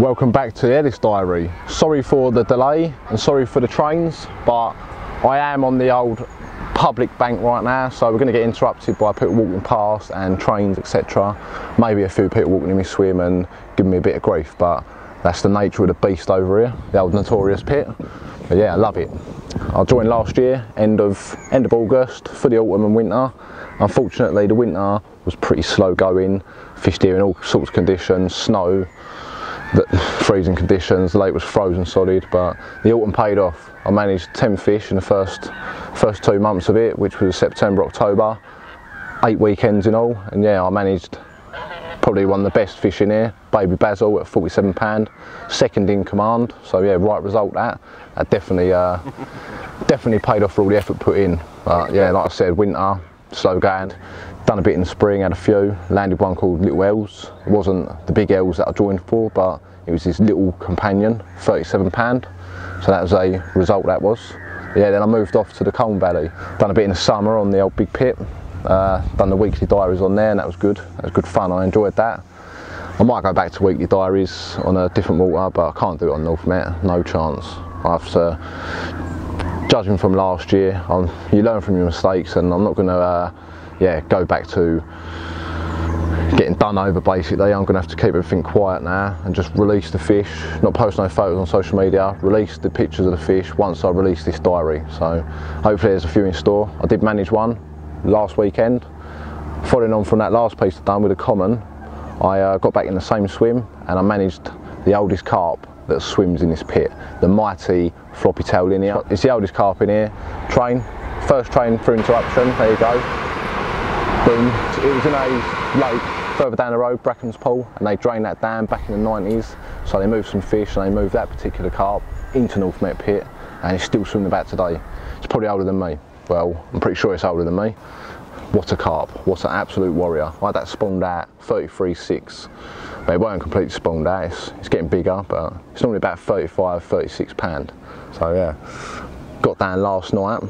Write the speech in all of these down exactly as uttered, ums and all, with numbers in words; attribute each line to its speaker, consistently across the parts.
Speaker 1: Welcome back to the Ellis diary. Sorry for the delay and sorry for the trains, but I am on the old public bank right now, so we're going to get interrupted by people walking past and trains, et cetera. Maybe a few people walking in my swim and giving me a bit of grief, but that's the nature of the beast over here, the old Notorious pit. But yeah, I love it. I joined last year, end of end of August, for the autumn and winter. Unfortunately, the winter was pretty slow going. Fished here in all sorts of conditions, snow, the freezing conditions. The lake was frozen solid, but the autumn paid off. I managed ten fish in the first first two months of it, which was September, October, eight weekends in all, and yeah, I managed probably one of the best fish in here, baby basil at forty-seven pound, second in command. So yeah, right result that. That definitely uh, definitely paid off for all the effort put in. But yeah, like I said, winter, slow going. Done a bit in the spring, had a few, landed one called Little Ellis. It wasn't the big Ellis that I joined for, but it was this little companion, thirty-seven pound. So that was a result, that was. Yeah, then I moved off to the Colne Valley. Done a bit in the summer on the old big pit. Uh, done the weekly diaries on there, and that was good. That was good fun, I enjoyed that. I might go back to weekly diaries on a different water, but I can't do it on North Met, no chance. I have to, judging from last year, I'm, you learn from your mistakes, and I'm not going to uh, yeah, go back to getting done over basically. I'm going to have to keep everything quiet now and just release the fish, not post no photos on social media, release the pictures of the fish once I release this diary. So hopefully there's a few in store. I did manage one last weekend. Following on from that last piece I've done with a common, I uh, got back in the same swim and I managed the oldest carp that swims in this pit, the mighty floppy tail linear. It's the oldest carp in here. Train, first train through interruption, there you go. Boom. It was in a lake further down the road, Bracken's Pool, and they drained that dam back in the nineties, so they moved some fish and they moved that particular carp into North Met pit, and it's still swimming about today. It's probably older than me. Well, I'm pretty sure it's older than me. What a carp, what an absolute warrior. I had that spawned out thirty-three six, but it weren't completely spawned out. It's, it's getting bigger, but it's normally about thirty-five, thirty-six pound. So yeah, got down last night.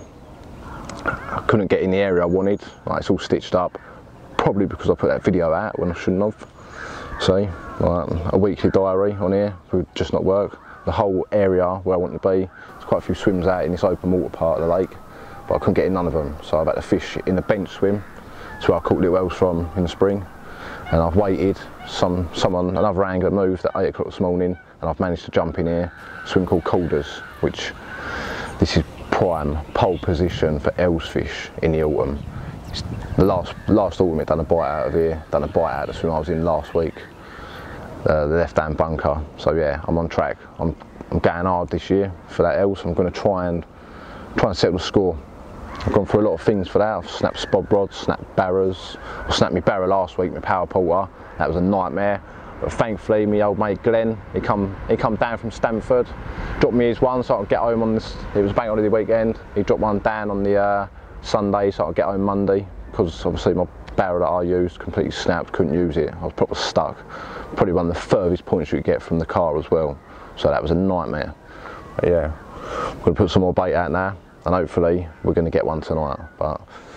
Speaker 1: I couldn't get in the area I wanted. Like, it's all stitched up, probably because I put that video out when I shouldn't have. See, like, a weekly diary on here would just not work. The whole area where I want to be, there's quite a few swims out in this open water part of the lake, but I couldn't get in none of them. So I've had to fish in the bench swim. That's where I caught Little Ellis from in the spring. And I've waited, some, someone, another angler moved at eight o'clock this morning, and I've managed to jump in here, a swim called Calders, which this is prime pole position for Ellis fish in the autumn. It's the last last autumn it done a bite out of here, done a bite out of the swim I was in last week, uh, the left hand bunker. So yeah, I'm on track. I'm I'm going hard this year for that Ellis. I'm going to try and try and settle the score. I've gone through a lot of things for that. I've snapped spod rods, snapped barras. I snapped my barra last week, my power porter. That was a nightmare. But thankfully, my old mate Glenn, he come he come down from Stamford, dropped me his one so I could get home on this. It was bank holiday weekend. He dropped one down on the uh, Sunday so I could get home Monday, because obviously my barrel that I used completely snapped, couldn't use it. I was proper stuck. Probably one of the furthest points you could get from the car as well. So that was a nightmare. But yeah, I'm going to put some more bait out now, and hopefully we're going to get one tonight. But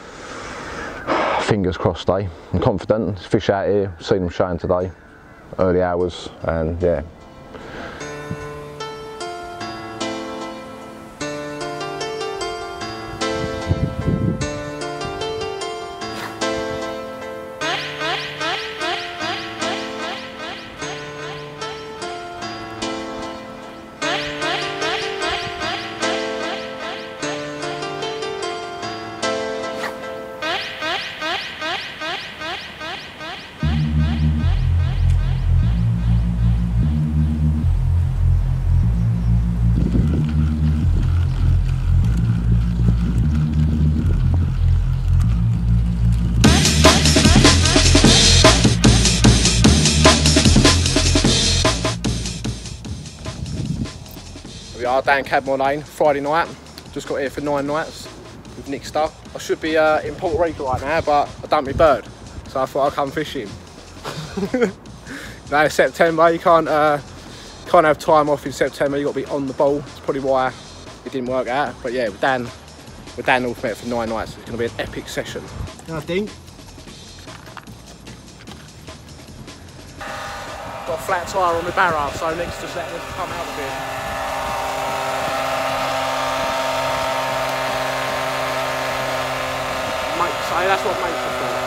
Speaker 1: fingers crossed, eh? I'm confident. There's fish out here, seen them showing today, early hours, and yeah. We are down Cadmore Lane, Friday night. Just got here for nine nights with Nick Stuff. I should be uh, in Puerto Rico right now, but I dumped my bird, so I thought I'd come fishing. Now it's September, you can't uh, can't have time off in September. You got to be on the ball. That's probably why it didn't work out. But yeah, we're down we're down North Met for nine nights. It's going to be an epic session. I think. Got flat tyre on the barrow, so next just let this come out a bit. Mate, so that's what makes it for.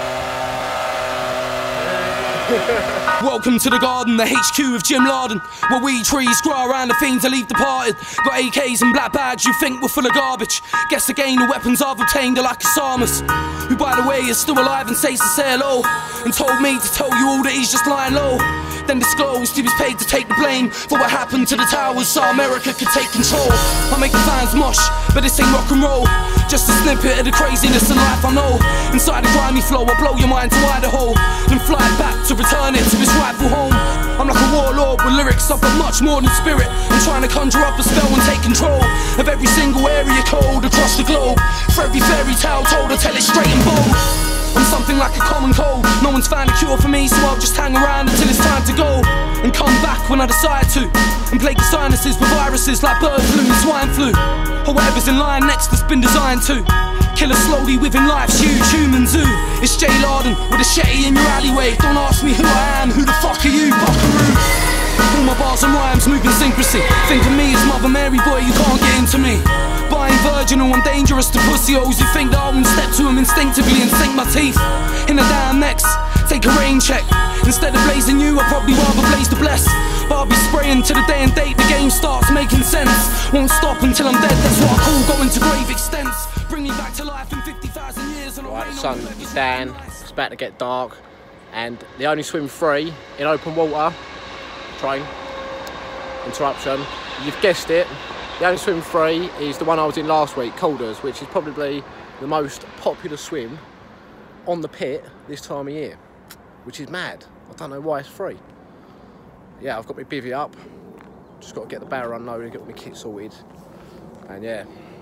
Speaker 2: Welcome to the garden, the H Q of Jim Laden, where we trees grow around the fiends that leave departed. Got A Ks and black bags you think were full of garbage. Guess again the weapons I've obtained are like a psalmist, who by the way is still alive and says to say hello, and told me to tell you all that he's just lying low. Then disclosed he was paid to take the blame for what happened to the towers so America could take control. I make the fans mosh, but this ain't rock and roll, just a snippet of the craziness of life I know. Inside the grimy flow I blow your mind to Idaho, then fly back to return it to its rightful home. I'm like a warlord with lyrics, I've got much more than spirit. I'm trying to conjure up a spell and take control of every single area code across the globe. For every fairy tale told I tell it straight and bold. I'm something like a common cold, no one's found a cure for me, so I'll just hang around until it's time to go, and come back when I decide to, and plague the sinuses with viruses like bird flu and swine flu, or whatever's in line next that's been designed to kill us slowly within life's huge human zoo. It's J Laden with a shetty in your alleyway. Don't ask me who I am, who the fuck are you, buckaroo? All my bars and rhymes move in syncrasy. Think of me as Mother Mary, boy, you can't get into me. But I ain't virginal, I'm dangerous to pussy hoes who think that I won't step to them instinctively and sink my teeth in the damn necks. Take a rain check. Instead of blazing you, I'd probably rather blaze the blessed. But I'll be spraying to the day and date the game starts making sense. Won't stop until I'm dead, that's what I call going to grave extents. Bring me back to life in fifty thousand years. And
Speaker 1: right, the sun is down, it's about to get dark, and the only swim free in open water, train, interruption, you've guessed it, the only swim free is the one I was in last week, Calders, which is probably the most popular swim on the pit this time of year, which is mad. I don't know why it's free. Yeah, I've got my bivvy up, just got to get the barrow unloaded, get my kit sorted, and yeah,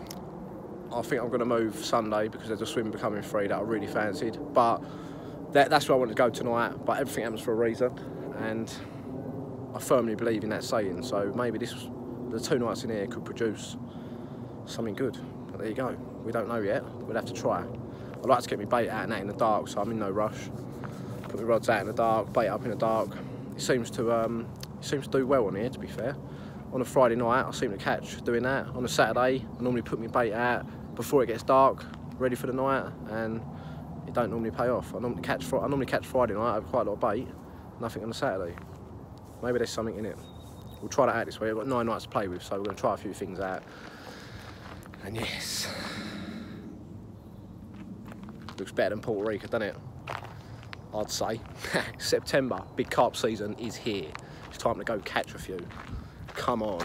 Speaker 1: I think I'm going to move Sunday because there's a swim becoming free that I really fancied, but that, that's where I want to go tonight, but everything happens for a reason, and I firmly believe in that saying, so maybe this, the two nights in here could produce something good. But there you go, we don't know yet, we'll have to try. I'd like to get my bait out and that in the dark, so I'm in no rush. Put my rods out in the dark, bait up in the dark. It seems to um, it seems to do well on here, to be fair. On a Friday night, I seem to catch doing that. On a Saturday, I normally put my bait out before it gets dark, ready for the night, and it don't normally pay off. I normally catch, I normally catch Friday night, I have quite a lot of bait, nothing on a Saturday. Maybe there's something in it. We'll try that out this week. I've got nine nights to play with, so we're going to try a few things out. And yes, looks better than Puerto Rico, doesn't it? I'd say. September, big carp season is here. It's time to go catch a few. Come on.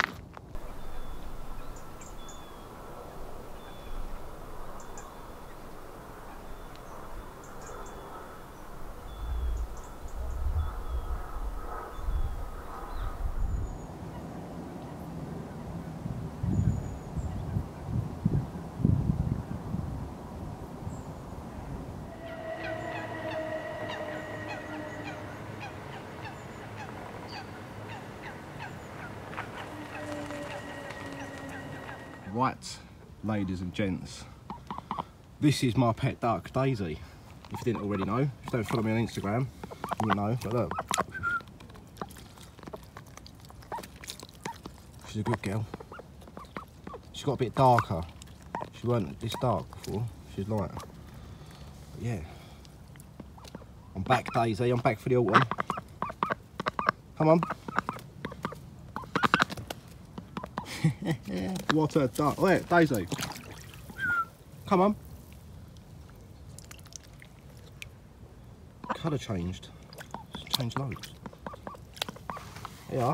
Speaker 1: Right, ladies and gents, this is my pet duck, Daisy. If you didn't already know, if you don't follow me on Instagram, you wouldn't know, but look. She's a good girl. She got a bit darker. She weren't this dark before, she's lighter. But yeah. I'm back, Daisy, I'm back for the autumn. Come on. What a duck. Oh, yeah, Daisy. Come on. Colour changed. It's changed loads. Yeah.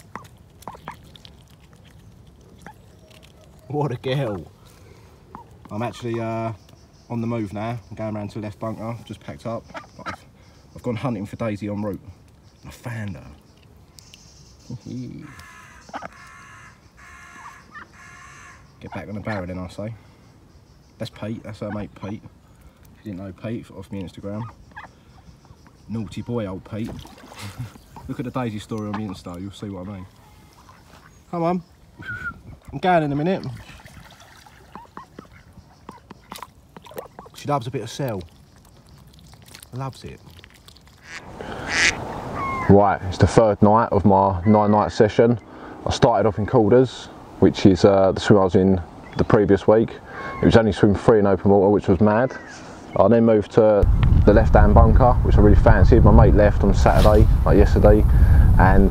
Speaker 1: What a girl. I'm actually uh, on the move now. I'm going around to the left bunker. Just packed up. I've, I've gone hunting for Daisy en route. I found her. Get back on the barrow then, I say. That's Pete, that's her mate Pete. If you didn't know Pete, off my Instagram. Naughty boy, old Pete. Look at the Daisy story on the Insta, you'll see what I mean. Come on. I'm going in a minute. She loves a bit of cell. Loves it. Right, it's the third night of my nine night session. I started off in Calders, which is uh, the swim I was in the previous week. It was only swim three in open water, which was mad. I then moved to the left hand bunker, which I really fancied. My mate left on Saturday, like yesterday, and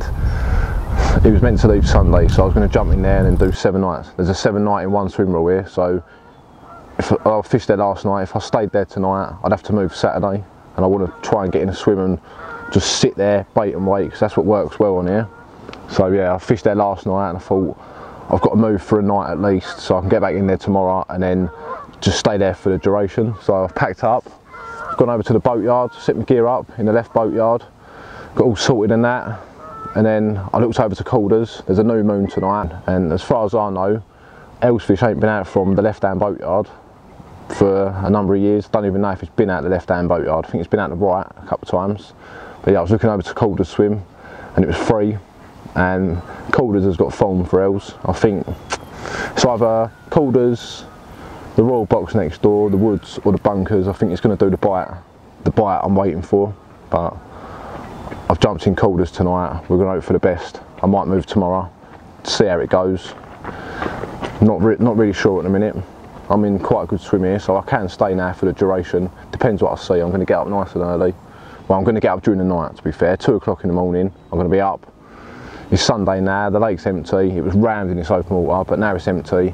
Speaker 1: he was meant to leave Sunday, so I was going to jump in there and then do seven nights. There's a seven night in one swim rule here, so if I fished there last night, if I stayed there tonight, I'd have to move Saturday, and I want to try and get in a swim and just sit there, bait and wait, because that's what works well on here. So yeah, I fished there last night and I thought I've got to move for a night at least so I can get back in there tomorrow and then just stay there for the duration. So I've packed up, gone over to the boatyard, set my gear up in the left boatyard, got all sorted in that, and then I looked over to Calders. There's a new moon tonight, and as far as I know, Ellis fish ain't been out from the left hand boatyard for a number of years. Don't even know if it's been out the left hand boatyard. I think it's been out the right a couple of times. But yeah, I was looking over to Calders swim and it was free, and Calders has got foam for Ells. I think it's either Calders, the Royal Box next door, the Woods or the Bunkers. I think it's going to do the bite, the bite I'm waiting for, but I've jumped in Calders tonight. We're going to hope for the best. I might move tomorrow to see how it goes. Not, re not really sure at the minute. I'm in quite a good swim here, so I can stay now for the duration. Depends what I see. I'm going to get up nice and early. Well, I'm going to get up during the night, to be fair. Two o'clock in the morning, I'm going to be up. It's Sunday now, the lake's empty. It was rammed in this open water, but now it's empty.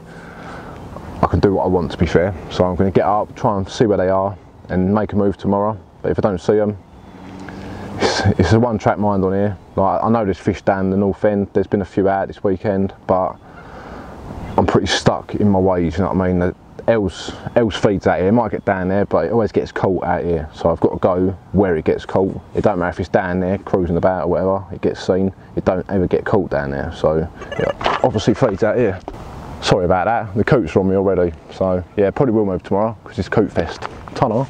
Speaker 1: I can do what I want, to be fair. So I'm going to get up, try and see where they are, and make a move tomorrow. But if I don't see them, it's, it's a one-track mind on here. Like, I know there's fish down the north end. There's been a few out this weekend, but I'm pretty stuck in my ways, you know what I mean? The Ells, Ells feeds out here. It might get down there, but it always gets caught out here. So I've got to go where it gets caught. It don't matter if it's down there, cruising about or whatever, it gets seen. It don't ever get caught down there. So yeah, obviously feeds out here. Sorry about that, the coots are on me already. So yeah, probably will move tomorrow because it's coot fest. Tunnel.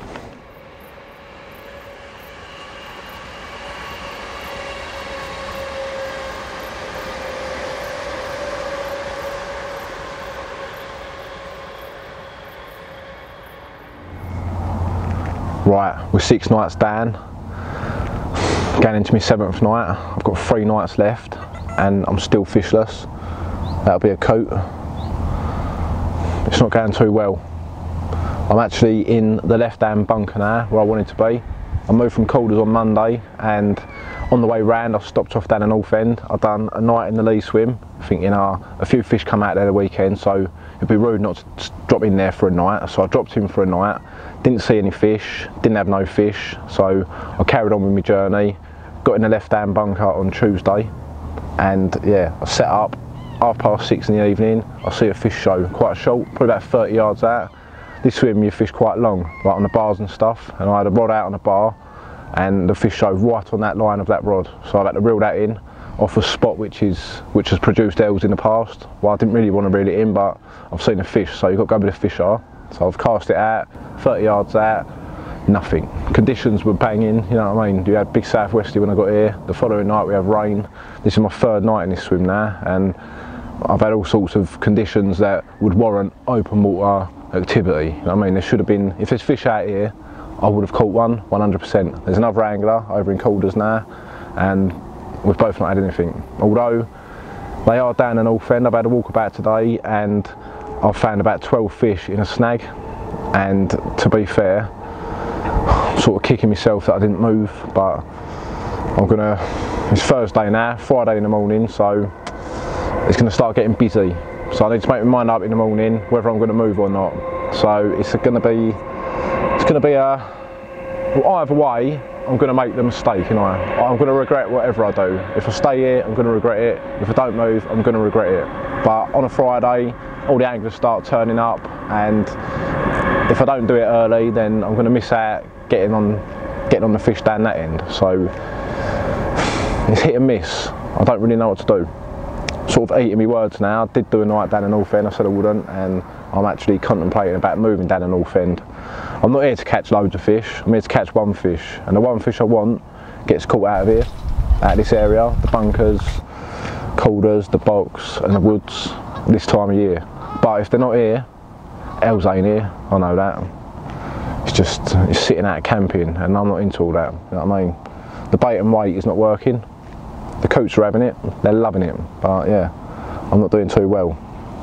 Speaker 1: Right, we're six nights down, going into my seventh night. I've got three nights left and I'm still fishless. That'll be a coat. It's not going too well. I'm actually in the left hand bunker now, where I wanted to be. I moved from Calders on Monday, and on the way round I stopped off down the north end. I've done a night in the lee swim, thinking uh, a few fish come out there the weekend, so it'd be rude not to drop in there for a night. So I dropped in for a night, didn't see any fish, didn't have no fish, so I carried on with my journey, got in the left hand bunker on Tuesday, and yeah, I set up, half past six in the evening, I see a fish show, quite short, probably about thirty yards out. This swim you fish quite long, like on the bars and stuff, and I had a rod out on the bar, and the fish showed right on that line of that rod, so I had to reel that in off a spot which is which has produced Ells in the past. Well, I didn't really want to reel it in, but I've seen a fish, so you've got to go where the fish are. So I've cast it out, thirty yards out, nothing. Conditions were banging, you know what I mean? You had big southwesterly when I got here. The following night we have rain. This is my third night in this swim now, and I've had all sorts of conditions that would warrant open water activity. You know what I mean? There should have been, if there's fish out here, I would have caught one, one hundred percent. There's another angler over in Calders now, and we've both not had anything. Although they are down the north end. I've had a walkabout today and I've found about twelve fish in a snag, and to be fair, I'm sort of kicking myself that I didn't move, but I'm gonna, it's Thursday now, Friday in the morning, so it's gonna start getting busy. So I need to make my mind up in the morning whether I'm gonna move or not. So it's gonna be, it's gonna be a, well, either way, I'm going to make the mistake, you know. I'm going to regret whatever I do. If I stay here, I'm going to regret it. If I don't move, I'm going to regret it. But on a Friday, all the anglers start turning up, and if I don't do it early, then I'm going to miss out getting on getting on the fish down that end. So it's hit and miss. I don't really know what to do. Sort of eating my words now. I did do a night down the north end, I said I wouldn't, and I'm actually contemplating about moving down the north end. I'm not here to catch loads of fish, I'm here to catch one fish, and the one fish I want gets caught out of here, out of this area, the bunkers, Calders, the box and the woods this time of year. But if they're not here, Ells ain't here, I know that. It's just, it's sitting out camping, and I'm not into all that, you know what I mean? the bait and weight is not working. The coots are having it, they're loving it, but yeah, I'm not doing too well.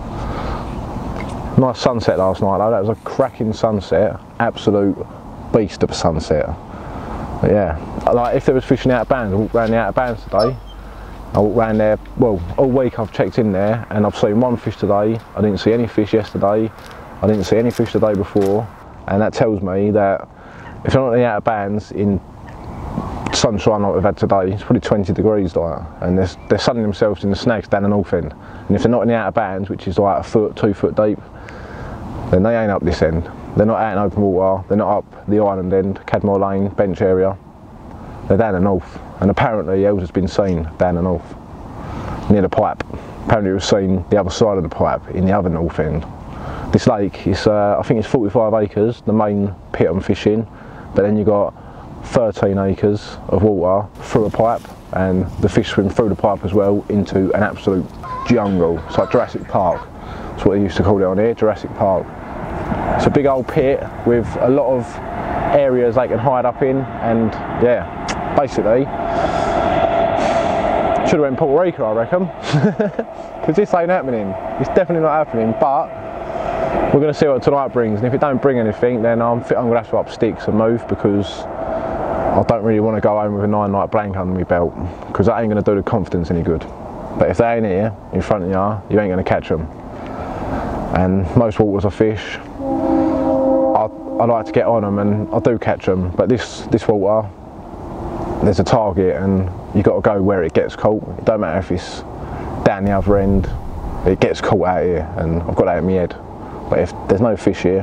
Speaker 1: Nice sunset last night though, that was a cracking sunset, absolute beast of a sunset. But yeah, like if there was fishing out of bands, I walked around the out of bands today. I walked around there, well, all week I've checked in there and I've seen one fish today. I didn't see any fish yesterday. I didn't see any fish the day before. And that tells me that if they're not in the out of bands in sunshine like we've had today, it's probably twenty degrees like, and they're, they're sunning themselves in the snags down the north end. And if they're not in the out of bands, which is like a foot, two foot deep, then they ain't up this end. They're not out in open water, they're not up the island end, Cadmore Lane, bench area. They're down the north. And apparently Ellis has been seen down the north, near the pipe. Apparently it was seen the other side of the pipe, in the other north end. This lake is, uh, I think it's forty-five acres, the main pit I'm fishing, but then you've got thirteen acres of water through a pipe, and the fish swim through the pipe as well into an absolute jungle. It's like Jurassic Park, that's what they used to call it on here, Jurassic Park. It's a big old pit with a lot of areas they can hide up in, and yeah, basically, should have went Puerto Rico I reckon, because this ain't happening, it's definitely not happening, but we're going to see what tonight brings, and if it don't bring anything then I'm, I'm going to have to up sticks and move, because I don't really want to go home with a nine night blank under my belt, because that ain't going to do the confidence any good. But if they ain't here in front of you, you ain't going to catch them. And most waters I fish, I, I like to get on them and I do catch them, but this, this water, there's a target and you've got to go where it gets caught. It don't matter if it's down the other end, it gets caught out here, and I've got that in my head. But if there's no fish here,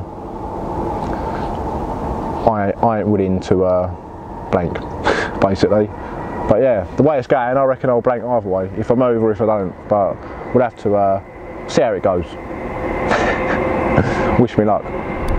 Speaker 1: I, I ain't willing to uh, blank, basically. But yeah, the way it's going, I reckon I'll blank either way, if I move or if I don't. But we'll have to uh, see how it goes. Wish me luck.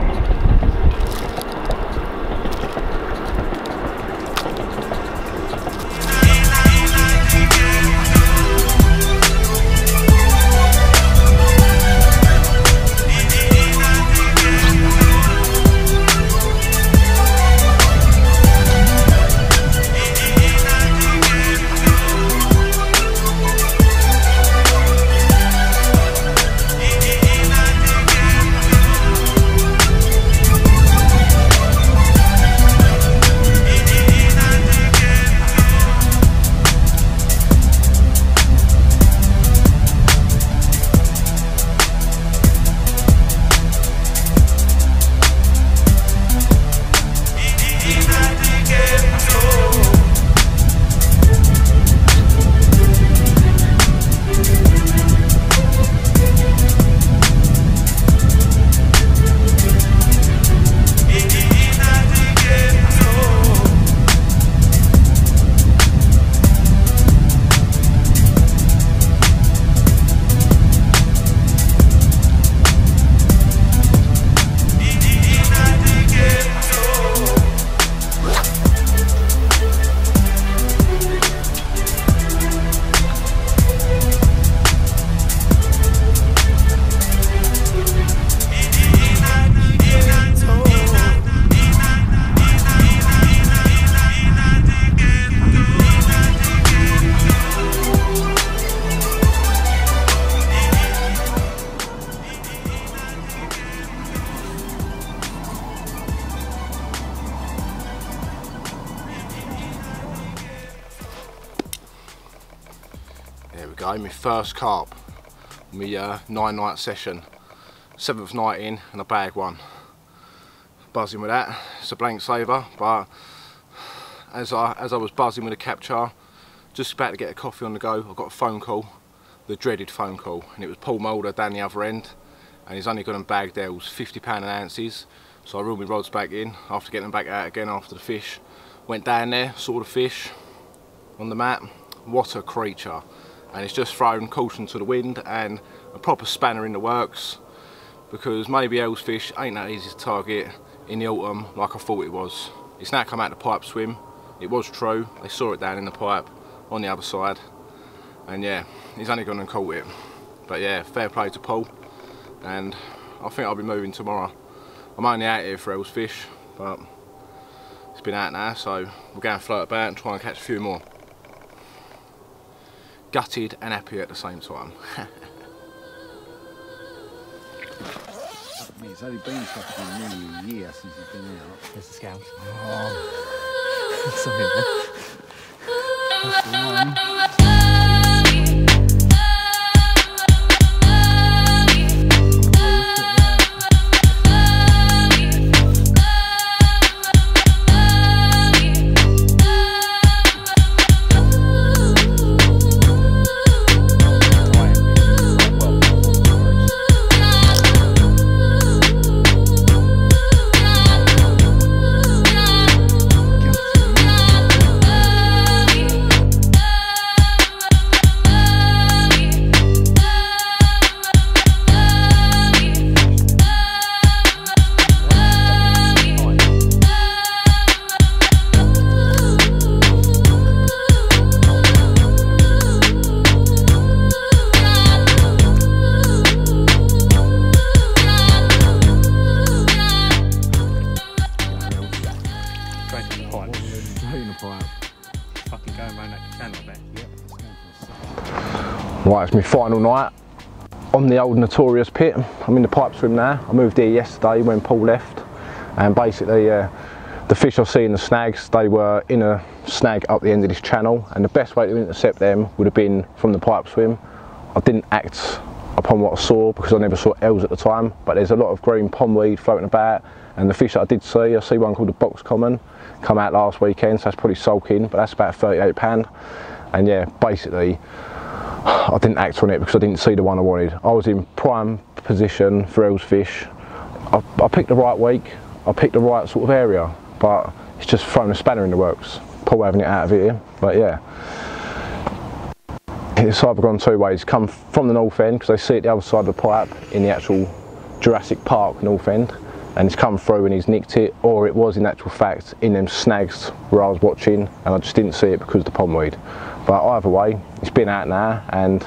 Speaker 3: There we go, my first carp, my uh, nine night session, seventh night in and I bagged one. Buzzing with that, it's a blank saver, but as I, as I was buzzing with the capture, just about to get a coffee on the go, I got a phone call, the dreaded phone call, and it was Paul Mulder down the other end, and he's only got them bagged there, it was fifty pound an ounces, so I reeled my rods back in after getting them back out again after the fish. Went down there, saw the fish on the mat, what a creature. And it's just thrown caution to the wind and a proper spanner in the works, because maybe Ellis fish ain't that easy to target in the autumn like I thought it was. It's now come out the pipe swim, it was true, they saw it down in the pipe on the other side, and yeah, he's only gone and caught it. But yeah, fair play to Paul, and I think I'll be moving tomorrow. I'm only out here for Ellis fish, but it's been out now, so we'll go and float about and try and catch a few more. Gutted and happy at the same time.
Speaker 4: It's only been fucking nearly a year since he's been out.
Speaker 5: There's the scouts.
Speaker 4: Oh.
Speaker 5: Sorry,
Speaker 4: That's the one.
Speaker 1: Right, it's my final night on the old Notorious pit. I'm in the pipe swim now. I moved here yesterday when Paul left, and basically uh, the fish I see in the snags, they were in a snag up the end of this channel, and the best way to intercept them would have been from the pipe swim. I didn't act upon what I saw because I never saw Ellis at the time, but there's a lot of green pondweed floating about, and the fish that I did see, I see one called a box common come out last weekend, so that's probably sulking, but that's about thirty-eight pound. And yeah, basically I didn't act on it because I didn't see the one I wanted. I was in prime position for Ellis fish. I, I picked the right week, I picked the right sort of area, but it's just thrown a spanner in the works. Paul having it out of here, but yeah. It's either gone two ways. Come from the north end, because they see it the other side of the pipe in the actual Jurassic Park north end, and it's come through and he's nicked it, or it was in actual fact in them snags where I was watching and I just didn't see it because of the pondweed. But either way, it's been out now, and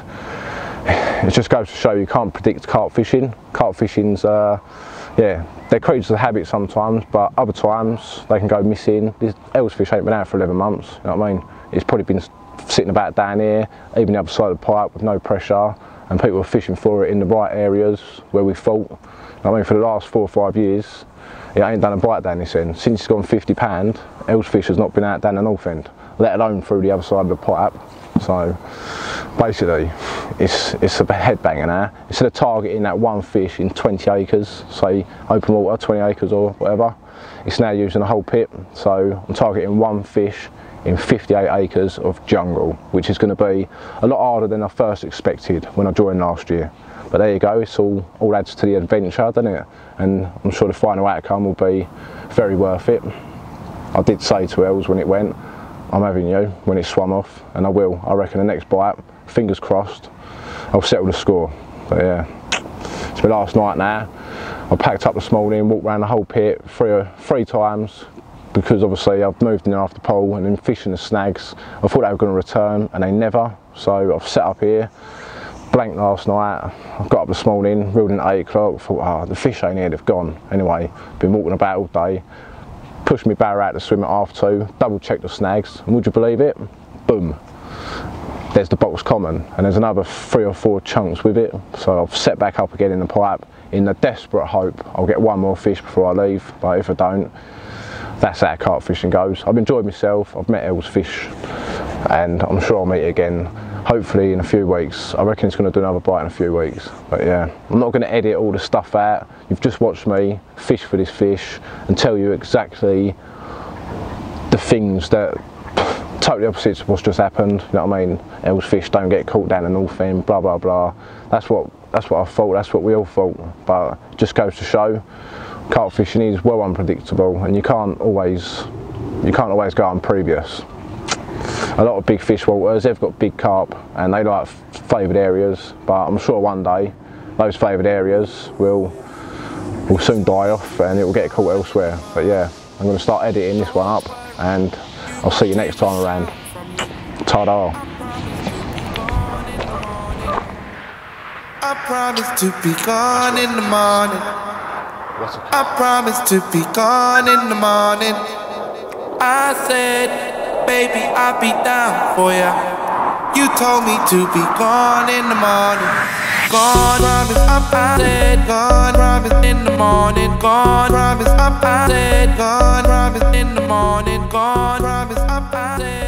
Speaker 1: it just goes to show you can't predict carp fishing. Carp fishing's, uh, yeah, they're creatures of habit sometimes, but other times they can go missing. This Ellis fish ain't been out for eleven months, you know what I mean? It's probably been sitting about down here, even the other side of the pipe with no pressure, and people are fishing for it in the right areas where we thought. You know what I mean, for the last four or five years, it ain't done a bite down this end. Since it's gone fifty pound, Ellis fish has not been out down the north end, let alone through the other side of the pipe. So basically it's it's a headbanger now. Instead of targeting that one fish in twenty acres, say open water, twenty acres or whatever, it's now using a whole pit. So I'm targeting one fish in fifty-eight acres of jungle, which is going to be a lot harder than I first expected when I joined last year. But there you go, it's all, all adds to the adventure, doesn't it? And I'm sure the final outcome will be very worth it. I did say to Els when it went, I'm having you when it swam off, and I will. I reckon the next bite, fingers crossed, I'll settle the score. But yeah, it's my last night now. I packed up this morning, walked around the whole pit three, three times, because obviously I've moved in after Paul and then fishing the snags. I thought they were going to return and they never, so I've set up here. Blanked last night, I got up this morning, reeled in at eight o'clock, thought, ah, oh, the fish ain't here, they've gone. Anyway, been walking about all day, pushed my barrow out to swim at half two, double checked the snags, and would you believe it? Boom. There's the box common, and there's another three or four chunks with it, so I've set back up again in the pipe in the desperate hope I'll get one more fish before I leave, but if I don't, that's how carp fishing goes. I've enjoyed myself, I've met Ellis fish, and I'm sure I'll meet again, hopefully in a few weeks. I reckon it's going to do another bite in a few weeks. But yeah, I'm not going to edit all the stuff out. You've just watched me fish for this fish and tell you exactly the things that totally opposite of what's just happened. You know what I mean? Ellis fish don't get caught down the north end, blah blah blah. That's what that's what I thought, that's what we all thought. But it just goes to show carp fishing is well unpredictable, and you can't always you can't always go on previous. A lot of big fish waters, they've got big carp and they like favoured areas, but I'm sure one day those favoured areas will will soon die off and it will get caught elsewhere. But yeah, I'm going to start editing this one up, and I'll see you next time around. Ta-da!
Speaker 6: I promise to be gone in the morning. I promise to be gone in the morning. I said, baby, I'll be down for ya. You told me to be gone in the morning. Gone, promise, I said, gone, promise in the morning. Gone, promise, I said, gone, promise in the morning. Gone, promise, I said.